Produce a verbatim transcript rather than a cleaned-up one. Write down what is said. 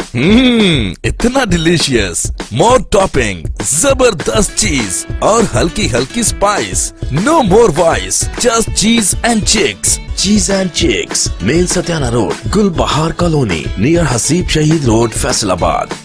हम्म, इतना डिलीशियस, मोर टॉपिंग, जबरदस्त चीज और हल्की हल्की spice. No more voice, just cheese and chicks. Cheese and chicks, main Satyana road, Gulbahar colony, near Haseeb Shaheed road, Faisalabad.